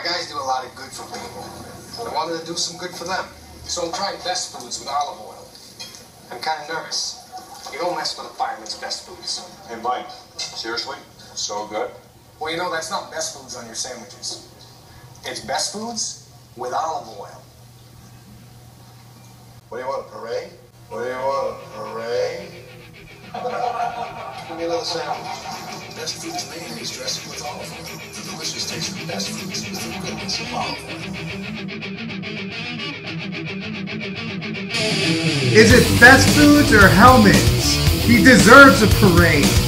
guys do a lot of good for people. I wanted to do some good for them. So I'm trying Best Foods with olive oil. I'm kind of nervous. You don't mess with a fireman's Best Foods. Hey, Mike, seriously? So good? Well, you know, that's not Best Foods on your sandwiches. It's Best Foods with olive oil. What do you want, a parade? What do you want, a parade? Give me another sandwich. Best Foods mayonnaise dressing with olive oil. The delicious taste of Best Foods with the goodness of olive oil. Is it Best Foods or Hellmans? He deserves a parade.